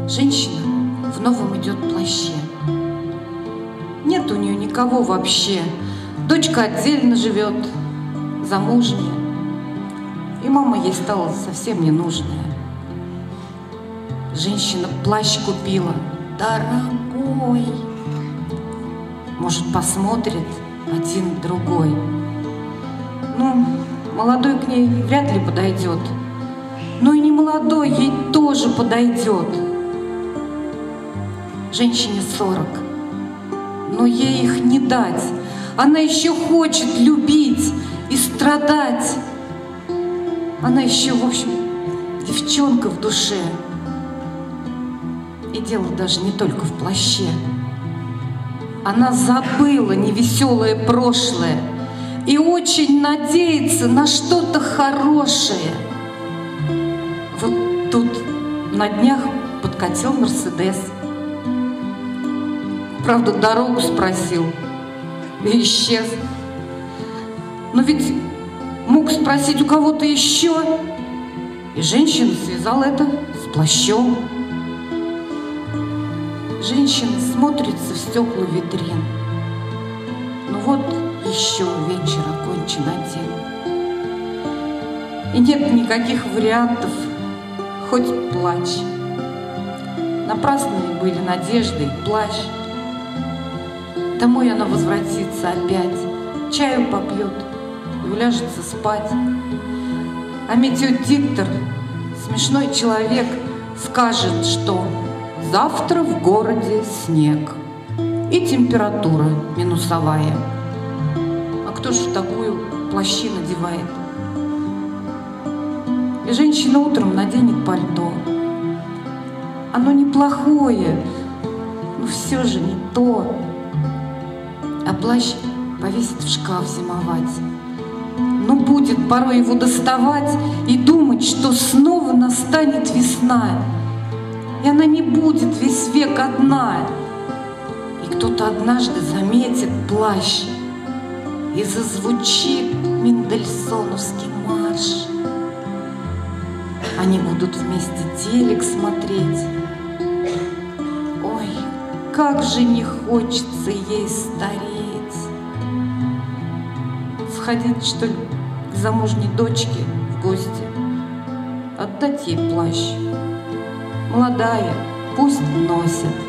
Женщина в новом идет плаще. Нет у нее никого вообще. Дочка отдельно живет, замужняя. И мама ей стала совсем ненужная. Женщина плащ купила дорогой. Может, посмотрит один другой. Ну, молодой к ней вряд ли подойдет. Но и не молодой ей тоже подойдет. Женщине 40, но ей их не дать. Она еще хочет любить и страдать. Она еще, в общем, девчонка в душе. И дело даже не только в плаще. Она забыла невеселое прошлое и очень надеется на что-то хорошее. Вот тут на днях подкатил Мерседес. Правда, дорогу спросил и исчез. Но ведь мог спросить у кого-то еще. И женщина связала это с плащом. Женщина смотрится в стекла витрин. Ну вот еще вечер окончен один. И нет никаких вариантов, хоть плачь. Напрасные были надежды и плащ. Домой она возвратится опять, чаю попьет и уляжется спать. А метеодиктор, смешной человек, скажет, что завтра в городе снег и температура минусовая. А кто ж такую плащи надевает? И женщина утром наденет пальто. Оно неплохое, но все же не то. А плащ повесит в шкаф зимовать. Но будет порой его доставать и думать, что снова настанет весна. И она не будет весь век одна. И кто-то однажды заметит плащ, и зазвучит мендельсоновский марш. Они будут вместе телек смотреть. Ой, как же не хочется ей стареть. Сходить, что ли, к замужней дочке в гости, отдать ей плащ. Молодая, пусть носит.